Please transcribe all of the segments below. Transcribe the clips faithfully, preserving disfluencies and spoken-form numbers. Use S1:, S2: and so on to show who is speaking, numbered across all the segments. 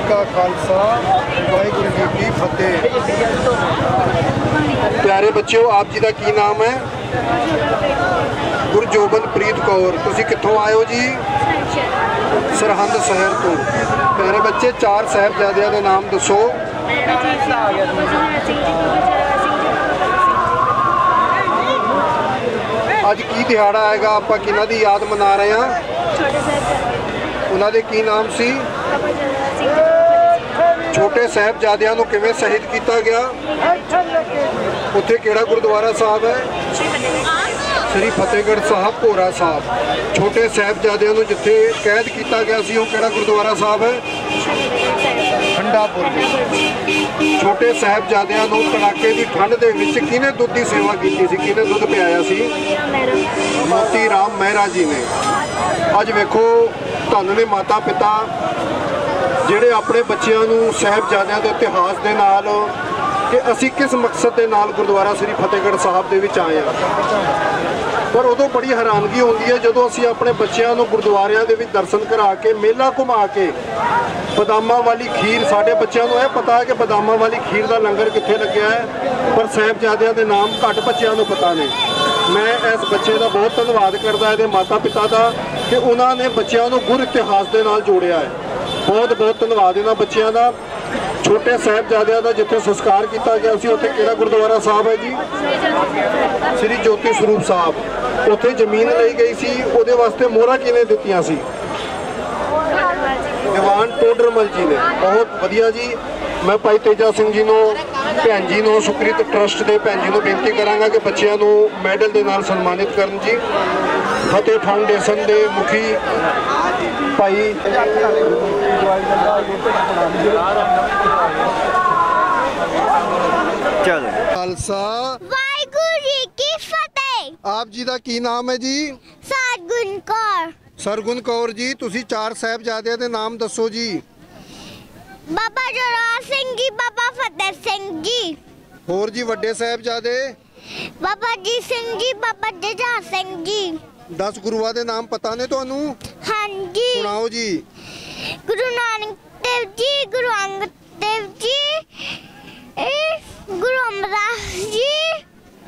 S1: का खालसा वाहिगुरू जी की फतेह। प्यारे बच्चों, आप जी का की नाम है? गुरजोबनप्रीत कौर। तुसी कित्थों आए हो जी? सरहंद शहर तो। प्यारे बच्चे, चार साहिबजादियां दे नाम दसो। अज की दिहाड़ा हैगा, आपां किन्हां दी याद मना रहे हैं? उन्हां दे की नाम सी? छोटे साहिबजादियां नूं किवें शहीद किया गया? उत्थे किहड़ा गुरुद्वारा साहब है? श्री फतेहगढ़ साहब भोरा साहब। छोटे साहिबजादियां नूं जिथे कैद किया गया सी वो किहड़ा गुरुद्वारा साहब है? ठंडापुर। छोटे साहिबजादियां नूं कड़ाके की ठंड दे विच किहने दुध की सेवा की सी? किहने दुध पिआया सी? मोती राम मेहरा जी ने। अज वेखो, धन ने माता पिता जिहड़े अपने बच्चों नूं साहिबजादियां दे इतिहास दे नाल कि असी किस मकसद के नाल गुरुद्वारा श्री फतेहगढ़ साहब दे विच आए हैं। पर उदों बड़ी हैरानगी होती है जदों असी अपने बच्चों नूं गुरुद्वारियां दे विच दर्शन करा के मेला घुमा के बदामां वाली खीर, साडे बच्चों नूं यह पता है कि बदामां वाली खीर का लंगर कित्थे लग्या है, पर साहिबजादियां दे नाम घट बच्चों नूं पता ने। मैं इस बच्चे का बहुत धन्यवाद करदा इहदे माता पिता का कि उन्होंने बच्चों नूं गुर इतिहास के नाल जोड़िया है। बहुत बहुत धन्यवाद इन्हां बच्चों का। छोटे साहिबजादियां दा जिथे संस्कार किया गया सी उत्थे किहड़ा गुरुद्वारा साहब है जी? श्री ज्योति स्वरूप साहब। उत्थे जमीन ली गई सी, उहदे वास्ते मोहरां किवें दित्तियां सी? दीवान टोडरमल जी ने। बहुत वधिया जी। मैं भाई तेजा सिंह जी नूं, भैन जी नूं, सुकृत ट्रस्ट के भैन जी नूं बेनती करांगा कि बच्चों नूं मैडल के नाल सन्मानित करन जी। फतेह फाउंडेशन के मुखी भाई खालसा
S2: वाहिगुरू जी की फतेह।
S1: आप जी का की नाम है जी?
S2: सरगुण कौर।
S1: सरगुण कौर जी, तुसी चार साहिबजादियां दे नाम दसो जी।
S2: बाबा जोरावर सिंह जी, बाबा फतेह सिंह जी।
S1: होर जी वड्डे साहिबजादे?
S2: बाबा जी सिंह जी, बाबा जुझार सिंह जी।
S1: दस गुरुआं दे नाम पता ने तुहानू?
S2: हाँ जी।
S1: सुनाओ जी।
S2: गुरु नानक देव जी, गुरु अंगद देव जी, गुरु अमरदास जी,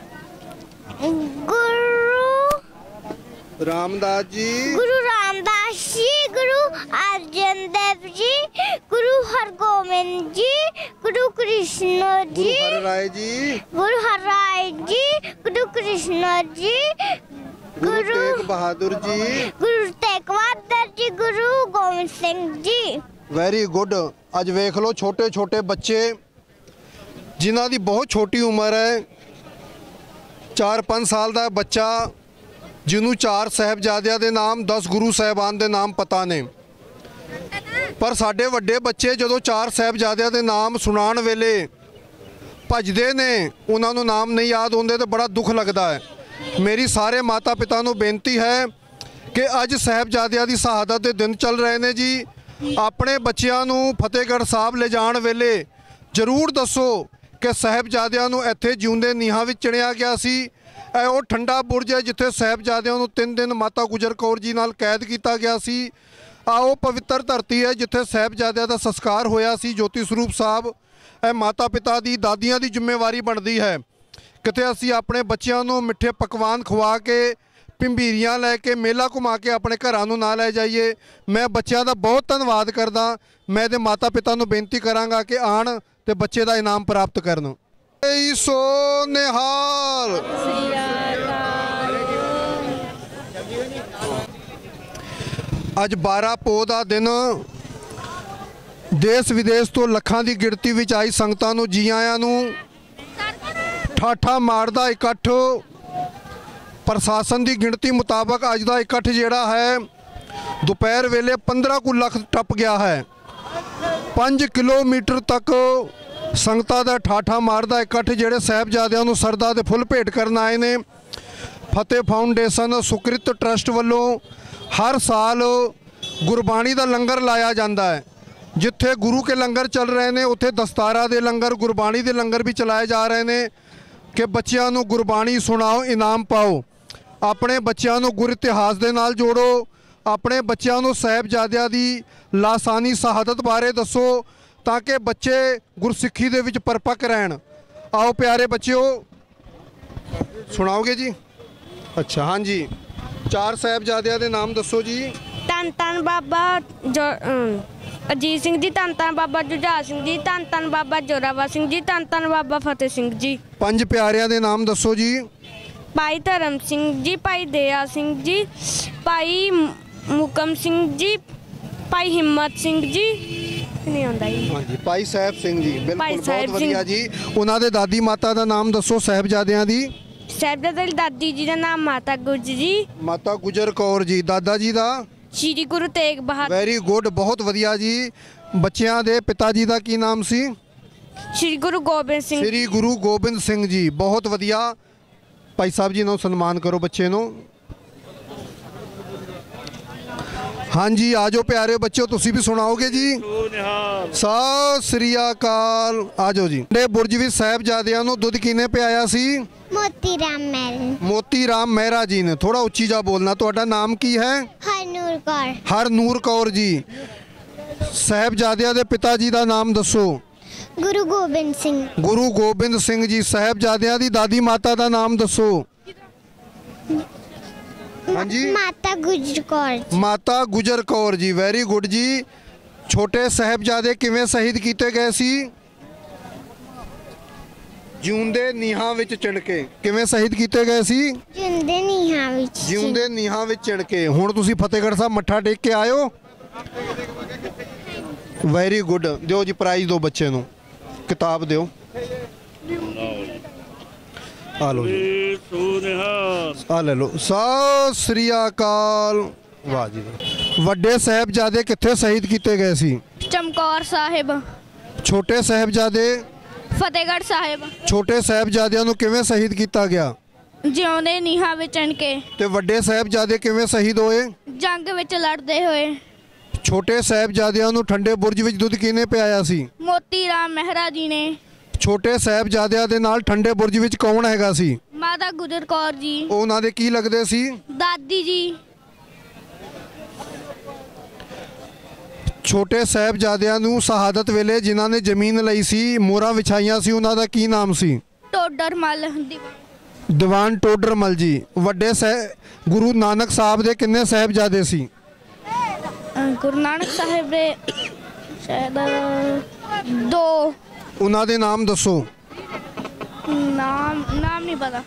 S2: गुरु
S1: रामदास जी,
S2: गुरु रामदास जी, गुरु अर्जन देव जी, गुरु हरगोविंद जी, गुरु कृष्ण जी,
S1: गुरु हरराय जी,
S2: गुरु हरराय जी, गुरु कृष्ण जी,
S1: गुरु तेग बहादुर जी,
S2: गुरु तेग बहादुर जी, गुरु गोविंद सिंह जी।
S1: Very good. अज वेख लो छोटे छोटे बच्चे जिन्हां दी बहुत छोटी उम्र है, चार पाँच साल का बच्चा जिन्हों चार साहिबजादियां दे नाम, दस गुरु साहिबान दे नाम पता ने। पर साडे वड्डे बच्चे जदों चार साहिबजादियां दे नाम सुनाण वेले भजदे ने, उन्हां नूं नाम नहीं याद होंदे तो बड़ा दुख लगता है। मेरी सारे माता पिता नूं बेनती है कि अज साहिबजादियां दी शहादत दे दिन चल रहे हैं जी। अपने बच्चों नूं फतेहगढ़ साहब ले जाण वेले जरूर दसो कि साहिबजादियां नूं इत्थे जिउंदे नीहां विच चिणिया गया सी। ए वो ठंडा बुरज है जिथे साहिबजादियां नूं तीन दिन माता गुजर कौर जी नाल कैद किया गया सी। आओ पवित्र धरती है जिथे साहिबजादियां दा संस्कार होया सी। ज्योति स्वरूप साहब, ए माता पिता दी, दादियां दी जिम्मेवारी बनती है किते असी अपने बच्चों नूं मिठे पकवान खवा के, भंबीरियां लैके, मेला घुमा के अपने घरां नूं ना लै जाइए। मैं बच्चों का बहुत धन्यवाद करदा। मैं दे माता पिता नूं बेनती करांगा कि आण ते बच्चे का इनाम प्राप्त करन। सो निहाल। अज बारह पो का दिन, देश विदेश तो लखां की गिणती विच आई संगतां नूं जी आयां नूं। ठाठा मारदा इकट्ठ, प्रशासन की गिणती मुताबक अज का इकट्ठ जिहड़ा है दोपहर वेले पंद्रह कु लख टप गया है। पाँच किलोमीटर तक संगतां दा ठाठा मारदा इकट्ठ जिहड़े साहिबजादियां नूं सरदा दे फुੱਲ भेंट करन आए ने। फतेह फाउंडेशन सुकृत ट्रस्ट वालों हर साल गुरबाणी का लंगर लाया जाता है। जिथे गुरु के लंगर चल रहे हैं उत्थे दस्तारा दे लंगर, गुरबाणी के लंगर भी चलाए जा रहे हैं कि बच्चों नूं गुरबाणी सुनाओ, इनाम पाओ। अपने बच्चों नूं गुर इतिहास दे नाल जोड़ो, ਆਪਣੇ ਬੱਚਿਆਂ ਨੂੰ ਸਾਹਿਬਜ਼ਾਦਿਆਂ ਦੀ ਲਾਸਾਨੀ ਸ਼ਹਾਦਤ ਬਾਰੇ ਦੱਸੋ ਤਾਂ ਕਿ ਬੱਚੇ ਗੁਰਸਿੱਖੀ ਦੇ ਵਿੱਚ ਪਰਪੱਕ ਰਹਿਣ। ਆਓ ਪਿਆਰੇ ਬੱਚਿਓ, ਸੁਣਾਓਗੇ ਜੀ? ਅੱਛਾ, ਹਾਂਜੀ, ਚਾਰ ਸਾਹਿਬਜ਼ਾਦਿਆਂ ਦੇ ਨਾਮ ਦੱਸੋ ਜੀ।
S3: ਧੰਨ ਧੰਨ ਬਾਬਾ ਜੋ ਅਮ, ਅਜੀਤ ਸਿੰਘ ਜੀ, ਧੰਨ ਧੰਨ ਬਾਬਾ ਜੁਝਾਰ ਸਿੰਘ ਜੀ, ਧੰਨ ਧੰਨ ਬਾਬਾ ਜ਼ੋਰਾਵਰ ਸਿੰਘ ਜੀ, ਧੰਨ ਧੰਨ ਬਾਬਾ ਫਤਿਹ ਸਿੰਘ ਜੀ।
S1: ਪੰਜ ਪਿਆਰਿਆਂ ਦੇ ਨਾਮ ਦੱਸੋ ਜੀ।
S3: ਭਾਈ ਧਰਮ ਸਿੰਘ ਜੀ, ਭਾਈ ਦਇਆ ਸਿੰਘ ਜੀ, ਭਾਈ ਮੁ- ਮੁਕਮ ਸਿੰਘ ਜੀ, ਭਾਈ ਹਿੰਮਤ ਸਿੰਘ ਜੀ, ਨਹੀਂ ਆਉਂਦਾ ਜੀ।
S1: ਹਾਂਜੀ, ਭਾਈ ਸਾਹਿਬ ਸਿੰਘ ਜੀ, ਬਿਲਕੁਲ,
S3: ਭਾਈ
S1: ਬਹੁਤ
S3: ਸਾਹਿਬ
S1: ਵਧੀਆ ਜੀ। ਉਹਨਾਂ ਦੇ ਦਾਦੀ ਮਾਤਾ ਦਾ ਨਾਮ ਦੱਸੋ ਸਾਹਿਬਜ਼ਾਦਿਆਂ ਦੀ।
S3: ਸਾਹਿਬਜ਼ਾਦੇ ਦੀ ਦਾਦੀ ਜੀ ਦਾ ਨਾਮ ਮਾਤਾ ਗੁਜਰ ਜੀ,
S1: ਮਾਤਾ ਗੁਜਰ ਕੌਰ ਜੀ। ਦਾਦਾ ਜੀ ਦਾ?
S3: ਸ਼੍ਰੀ ਗੁਰੂ ਤੇਗ ਬਹਾਦਰ,
S1: ਵੈਰੀ ਗੁੱਡ, ਬਹੁਤ ਵਧੀਆ ਜੀ। ਬੱਚਿਆਂ ਦੇ ਪਿਤਾ ਜੀ ਦਾ ਕੀ ਨਾਮ ਸੀ?
S3: ਸ਼੍ਰੀ ਗੁਰੂ ਗੋਬਿੰਦ ਸਿੰਘ।
S1: ਸ੍ਰੀ ਗੁਰੂ ਗੋਬਿੰਦ ਸਿੰਘ ਜੀ, ਬਹੁਤ ਵਧੀਆ। ਭਾਈ ਸਾਹਿਬ ਜੀ ਨੂੰ ਸਨਮਾਨ ਕਰੋ ਬੱਚੇ ਨੂੰ। ਹਾਂਜੀ, ਆ ਜਾਓ ਪਿਆਰੇ ਬੱਚਿਓ, ਤੁਸੀਂ ਵੀ ਸੁਣਾਓਗੇ ਜੀ। ਸਤਿ ਸ੍ਰੀ ਅਕਾਲ। ਆ ਜਾਓ ਜੀ। ਦੇ ਬੁਰਜ ਵਿੱਚ ਸਾਹਿਬਜ਼ਾਦਿਆਂ ਨੂੰ ਦੁੱਧ ਕਿਹਨੇ ਪਿਆਇਆ ਸੀ?
S2: ਮੋਤੀ ਰਾਮ ਮਹਿਰਾ।
S1: ਮੋਤੀ ਰਾਮ ਮਹਿਰਾ ਜੀ ਨੇ। ਥੋੜਾ ਉੱਚੀ ਜਾ ਬੋਲਣਾ। ਤੁਹਾਡਾ ਨਾਮ ਕੀ ਹੈ?
S2: ਹਰਨੂਰ ਕੌਰ।
S1: ਹਰਨੂਰ ਕੌਰ ਜੀ। ਸਾਹਿਬਜ਼ਾਦਿਆਂ ਦੇ ਪਿਤਾ ਜੀ ਦਾ ਨਾਮ ਦੱਸੋ।
S2: ਗੁਰੂ ਗੋਬਿੰਦ ਸਿੰਘ।
S1: ਗੁਰੂ ਗੋਬਿੰਦ ਸਿੰਘ ਜੀ। ਸਾਹਿਬਜ਼ਾਦਿਆਂ ਦੀ ਦਾਦੀ ਮਾਤਾ ਦਾ ਨਾਮ ਦੱਸੋ। ਹਾਂਜੀ,
S2: ਮਾਤਾ ਗੁਜਰ ਕੌਰ।
S1: ਮਾਤਾ ਗੁਜਰ ਕੌਰ ਜੀ, ਵੈਰੀ ਗੁੱਡ ਜੀ। ਛੋਟੇ ਸਾਹਿਬਜ਼ਾਦੇ ਕਿਵੇਂ ਸ਼ਹੀਦ ਕੀਤੇ ਗਏ ਸੀ? ਜਿਉਂਦੇ ਨੀਹਾਂ ਵਿੱਚ ਚਿਣ ਕੇ। ਕਿਵੇਂ ਸ਼ਹੀਦ ਕੀਤੇ ਗਏ ਸੀ?
S2: ਜਿਉਂਦੇ ਨੀਹਾਂ ਵਿੱਚ।
S1: ਜਿਉਂਦੇ ਨੀਹਾਂ ਵਿੱਚ ਚਿਣ ਕੇ। ਹੁਣ ਤੁਸੀਂ ਫਤਿਹਗੜ੍ਹ ਸਾਹਿਬ ਮੱਥਾ ਟੇਕ ਕੇ ਆਇਓ। Very good. ਦਿਓ ਜੀ ਪ੍ਰਾਈਜ਼, ਦਿਓ ਬੱਚੇ ਨੂੰ, ਕਿਤਾਬ ਦਿਓ। ਆ ਲਓ ਜੀ, ਆ ਲੈ ਲਓ। ਸਤਿ ਸ੍ਰੀ ਅਕਾਲ। ਵਾਹ ਜੀ ਵਾਹ। ਵੱਡੇ ਸਾਹਿਬਜ਼ਾਦੇ ਕਿੱਥੇ ਸ਼ਹੀਦ ਕੀਤੇ ਗਏ ਸੀ?
S3: ਚਮਕੌਰ ਸਾਹਿਬ।
S1: ਛੋਟੇ ਸਾਹਿਬਜ਼ਾਦੇ?
S3: ਫਤਿਹਗੜ੍ਹ ਸਾਹਿਬ।
S1: ਛੋਟੇ ਸਾਹਿਬਜ਼ਾਦਿਆਂ ਨੂੰ ਕਿਵੇਂ ਸ਼ਹੀਦ ਕੀਤਾ ਗਿਆ?
S3: ਜਿਉਂਦੇ ਨੀਹਾਂ ਵਿੱਚ ਚਿਣ ਕੇ।
S1: ਤੇ ਵੱਡੇ ਸਾਹਿਬਜ਼ਾਦੇ ਕਿਵੇਂ ਸ਼ਹੀਦ ਹੋਏ?
S3: ਜੰਗ ਵਿੱਚ ਲੜਦੇ ਹੋਏ।
S1: ਛੋਟੇ ਸਾਹਿਬਜ਼ਾਦਿਆਂ ਨੂੰ ਠੰਡੇ ਬੁਰਜ ਵਿੱਚ ਦੁੱਧ ਕਿਹਨੇ ਪਿਆਇਆ ਸੀ?
S3: ਮੋਤੀ ਰਾਮ ਮਹਿਰਾ ਜੀ ਨੇ।
S1: ਛੋਟੇ ਸਾਹਿਬਜ਼ਾਦਿਆਂ ਦੇ ਨਾਲ ਠੰਡੇ ਬੁਰਜ ਵਿੱਚ ਕੌਣ ਹੈਗਾ ਸੀ?
S3: ਮਾਤਾ ਗੁਜਰ ਕੌਰ ਜੀ।
S1: ਉਹ ਉਹਨਾਂ ਦੇ ਕੀ ਲੱਗਦੇ ਸੀ?
S3: ਦਾਦੀ ਜੀ।
S1: ਛੋਟੇ ਸਾਹਿਬਜ਼ਾਦਿਆਂ ਨੂੰ ਸ਼ਹਾਦਤ ਵੇਲੇ ਜਿਨ੍ਹਾਂ ਨੇ ਜ਼ਮੀਨ ਲਈ ਸੀ, ਮੋਹਰਾਂ ਵਿਛਾਈਆਂ ਸੀ, ਉਹਨਾਂ ਦਾ ਕੀ ਨਾਮ ਸੀ?
S3: ਟੋਡਰ ਮੱਲ।
S1: ਦੀਵਾਨ ਟੋਡਰ ਮੱਲ ਜੀ। ਵੱਡੇ ਸਹਿ ਗੁਰੂ ਨਾਨਕ ਸਾਹਿਬ ਦੇ ਕਿੰਨੇ ਸਾਹਿਬਜ਼ਾਦੇ ਸੀ?
S3: ਗੁਰੂ ਨਾਨਕ ਸਾਹਿਬ ਦੇ ਸ਼ਾਇਦ ਦੋ।
S1: ਉਹਨਾਂ ਦੇ ਨਾਮ ਦੱਸੋ।
S3: ਨਾਮ ਨਾਮ ਨਹੀਂ ਪਤਾ।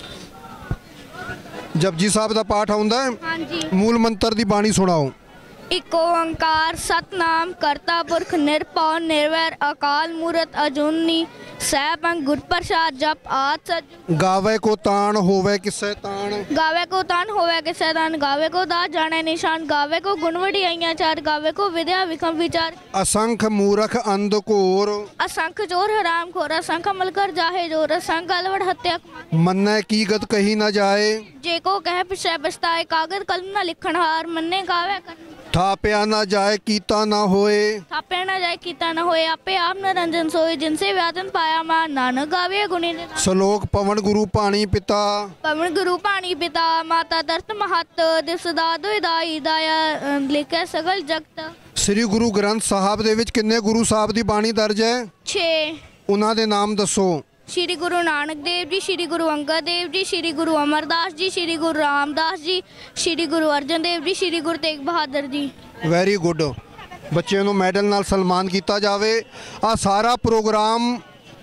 S1: ਜਪਜੀ ਸਾਹਿਬ ਦਾ ਪਾਠ ਆਉਂਦਾ ਹੈ?
S3: ਹਾਂਜੀ।
S1: ਮੂਲ ਮੰਤਰ ਦੀ ਬਾਣੀ ਸੁਣਾਓ।
S3: ਇੱਕ ਓੰਕਾਰ ਸਤਨਾਮ ਕਰਤਾ ਪੁਰਖ ਨਿਰਭਉ ਨਿਰਵੈਰ ਅਕਾਲ ਮੂਰਤ ਅਜੂਨੀ ਸੈਭੰ ਗੁਰ ਪ੍ਰਸਾਦ ਜਪ ਆਦ ਸਚ।
S1: ਗਾਵੇ ਕੋ ਤਾਣ ਹੋਵੇ ਕਿਸੈ ਤਾਣ।
S3: ਗਾਵੇ ਕੋ ਤਾਨ ਹੋਵੇ ਕਿਸੈ ਤਾਨ। ਗਾਵੇ ਕੋ ਦਾ ਜਾਣੇ ਨਿਸ਼ਾਨ। ਗਾਵੇ ਕੋ ਗੁਣ ਵਡਿਆਈਆਂ ਚਾਰ। ਗਾਵੇ ਕੋ ਵਿਦਿਆ ਵਿਖਮ ਵਿਚਾਰ।
S1: ਅਸੰਖ ਮੂਰਖ ਅੰਧ ਘੋਰ।
S3: ਅਸੰਖ ਚੋਰ ਹਰਾਮ ਖੋਰ। ਅਸੰਖ ਅਮਲ ਕਰ ਜਾਹੇ ਜੋਰ। ਅਸੰਖ ਅਲਵੜ ਹੱਤਿਆ
S1: ਮੰਨੈ ਕੀ ਗਤ ਕਹੀ ਨਾ ਜਾਏ।
S3: ਜੇ ਕੋ ਕਹਿ ਪਿਛੈ ਪਛਤਾਏ। ਕਾਗਦ ਕਲਮ ਨਾ ਲਿਖਣ ਹਾਰ। ਮੰਨੇ ਗਾਵੇ ਕਰ
S1: ਥਾਪਿਆ ਨਾ ਜਾਏ ਕੀਤਾ ਨਾ ਹੋਏ।
S3: ਥਾਪਿਆ ਨਾ ਜਾਏ ਕੀਤਾ ਨਾ ਹੋਏ। ਆਪੇ ਆਪ ਨਰੰਜਨ ਸੋਏ। ਜਿਨਸੇ ਵਿਆਜਨ ਪਾਇਆ ਮਾਨ। ਨਾਨਕ ਗਾਵੇ ਗੁਣੀ ਨਿਧਾਨ।
S1: ਸ਼ਲੋਕ ਪਵਨ ਗੁਰੂ ਪਾਣੀ ਪਿਤਾ।
S3: ਪਵਨ ਗੁਰੂ ਪਾਣੀ ਪਿਤਾ। ਮਾਤਾ ਦਰਤ ਮਹਤ। ਦਿਵਸ ਦਾ ਦੁਇਦਾਈ ਦਾਇਆ ਲਿਖੈ ਸਗਲ ਜਗਤ।
S1: ਸ੍ਰੀ ਗੁਰੂ ਗ੍ਰੰਥ ਸਾਹਿਬ ਦੇ ਵਿੱਚ ਕਿੰਨੇ ਗੁਰੂ ਸਾਹਿਬ ਦੀ ਬਾਣੀ ਦਰਜ ਹੈ?
S3: ਛੇ।
S1: ਉਹਨਾਂ ਦੇ ਨਾਮ ਦੱਸੋ।
S3: ਸ਼੍ਰੀ ਗੁਰੂ ਨਾਨਕ ਦੇਵ ਜੀ, ਸ਼੍ਰੀ ਗੁਰੂ ਅੰਗਦ ਦੇਵ ਜੀ, ਸ਼੍ਰੀ ਗੁਰੂ ਅਮਰਦਾਸ ਜੀ, ਸ਼੍ਰੀ ਗੁਰੂ ਰਾਮਦਾਸ ਜੀ, ਸ਼੍ਰੀ ਗੁਰੂ ਅਰਜਨ ਦੇਵ ਜੀ, ਸ਼੍ਰੀ ਗੁਰੂ ਤੇਗ ਬਹਾਦਰ ਜੀ।
S1: Very good. ਬੱਚੇ ਨੂੰ ਮੈਡਲ ਨਾਲ ਸਨਮਾਨ ਕੀਤਾ ਜਾਵੇ। ਆ ਸਾਰਾ ਪ੍ਰੋਗਰਾਮ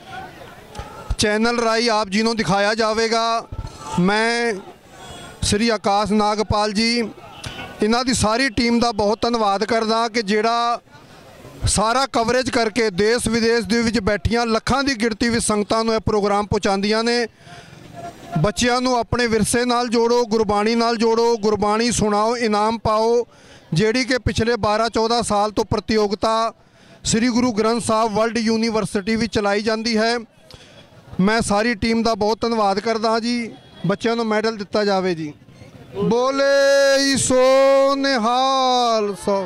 S1: ਚੈਨਲ ਰਾਹੀਂ ਆਪ ਜੀ ਨੂੰ ਦਿਖਾਇਆ ਜਾਵੇਗਾ। ਮੈਂ ਸ੍ਰੀ ਆਕਾਸ਼ ਨਾਗਪਾਲ ਜੀ, ਇਹਨਾਂ ਦੀ ਸਾਰੀ ਟੀਮ ਦਾ ਬਹੁਤ ਧੰਨਵਾਦ ਕਰਦਾ ਕਿ ਜਿਹੜਾ ਸਾਰਾ ਕਵਰੇਜ ਕਰਕੇ ਦੇਸ਼ ਵਿਦੇਸ਼ ਦੇ ਵਿੱਚ ਬੈਠੀਆਂ ਲੱਖਾਂ ਦੀ ਗਿਣਤੀ ਵਿੱਚ ਸੰਗਤਾਂ ਨੂੰ ਇਹ ਪ੍ਰੋਗਰਾਮ ਪਹੁੰਚਾਉਂਦੀਆਂ ਨੇ। ਬੱਚਿਆਂ ਨੂੰ ਆਪਣੇ ਵਿਰਸੇ ਨਾਲ ਜੋੜੋ, ਗੁਰਬਾਣੀ ਨਾਲ ਜੋੜੋ, ਗੁਰਬਾਣੀ ਸੁਣਾਓ, ਇਨਾਮ ਪਾਓ। ਜਿਹੜੀ ਕਿ ਪਿਛਲੇ ਬਾਰਾਂ ਚੌਦਾਂ ਸਾਲ ਤੋਂ ਪ੍ਰਤੀਯੋਗਤਾ ਸ੍ਰੀ ਗੁਰੂ ਗ੍ਰੰਥ ਸਾਹਿਬ ਵਰਲਡ ਯੂਨੀਵਰਸਿਟੀ ਵਿੱਚ ਚਲਾਈ ਜਾਂਦੀ ਹੈ। ਮੈਂ ਸਾਰੀ ਟੀਮ ਦਾ ਬਹੁਤ ਧੰਨਵਾਦ ਕਰਦਾ ਜੀ। ਬੱਚਿਆਂ ਨੂੰ ਮੈਡਲ ਦਿੱਤਾ ਜਾਵੇ ਜੀ। ਬੋਲੇ ਸੋ ਨਿਹਾਲ। ਸੋ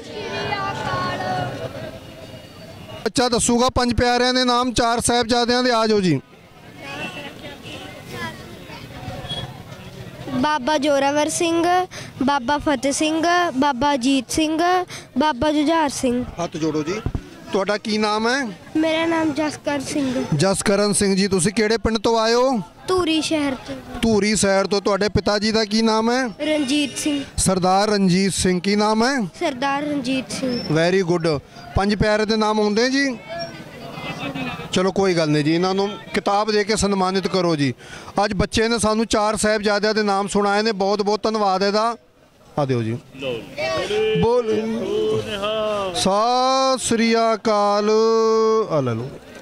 S1: ਬੱਚਾ ਦੱਸੂਗਾ ਪੰਜ ਪਿਆਰਿਆਂ ਦੇ ਨਾਮ, ਚਾਰ ਸਾਹਿਬਜ਼ਾਦਿਆਂ ਦੇ। ਆ ਜਾਓ ਜੀ।
S3: ਬਾਬਾ ਜੋਰਾਵਰ ਸਿੰਘ, ਬਾਬਾ ਫਤਿਹ ਸਿੰਘ, ਬਾਬਾ ਅਜੀਤ ਸਿੰਘ, ਬਾਬਾ ਜੁਝਾਰ ਸਿੰਘ।
S1: ਹੱਥ ਜੋੜੋ ਜੀ। ਤੁਹਾਡਾ ਕੀ ਨਾਮ ਹੈ?
S3: ਮੇਰਾ ਨਾਮ ਜਸਕਰ ਸਿੰਘ।
S1: ਜਸਕਰਨ ਸਿੰਘ ਜੀ, ਤੁਸੀਂ ਕਿਹੜੇ ਪਿੰਡ ਤੋਂ ਆਏ ਹੋ?
S3: ਧੂਰੀ ਸ਼ਹਿਰ ਤੋਂ।
S1: ਧੂਰੀ ਸ਼ਹਿਰ ਤੋਂ। ਤੁਹਾਡੇ ਪਿਤਾ ਜੀ ਦਾ ਕੀ ਨਾਮ ਹੈ?
S3: ਰਣਜੀਤ ਸਿੰਘ।
S1: ਸਰਦਾਰ ਰਣਜੀਤ ਸਿੰਘ। ਕੀ ਨਾਮ ਹੈ?
S3: ਸਰਦਾਰ ਰਣਜੀਤ ਸਿੰਘ।
S1: Very good. ਪੰਜ ਪਿਆਰੇ ਦੇ ਨਾਮ ਆਉਂਦੇ ਜੀ? ਚਲੋ ਕੋਈ ਗੱਲ ਨਹੀਂ ਜੀ, ਇਹਨਾਂ ਨੂੰ ਕਿਤਾਬ ਦੇ ਕੇ ਸਨਮਾਨਿਤ ਕਰੋ ਜੀ। ਅੱਜ ਬੱਚੇ ਨੇ ਸਾਨੂੰ ਚਾਰ ਸਾਹਿਬਜ਼ਾਦਿਆਂ ਦੇ ਨਾਮ ਸੁਣਾਏ ਨੇ, ਬਹੁਤ ਬਹੁਤ ਧੰਨਵਾਦ ਇਹਦਾ। ਆ ਦਿਓ ਜੀ। ਬੋਲ ਸਤਿ ਸ੍ਰੀ ਅਕਾਲ। ਆ ਲੈ ਲਓ।